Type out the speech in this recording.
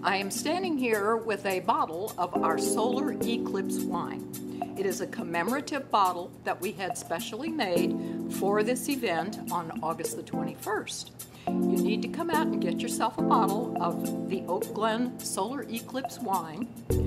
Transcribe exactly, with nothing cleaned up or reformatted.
I am standing here with a bottle of our Solar Eclipse wine. It is a commemorative bottle that we had specially made for this event on August the twenty-first. You need to come out and get yourself a bottle of the Oakglenn Solar Eclipse wine.